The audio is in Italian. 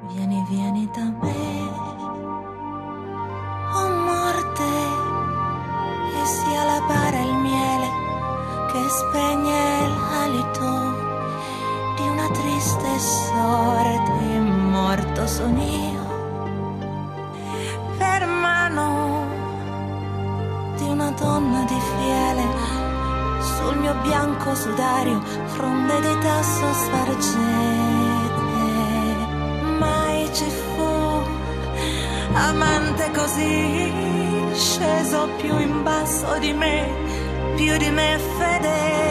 Vieni, vieni da me, oh morte, e sia la bara il miele che spegne l'alito di una triste sorte. Morto son io per mano di una donna di fiele, sul mio bianco sudario fronde di tasso sfargete. Mai ci fu amante così, sceso più in basso di me, più di me fedele.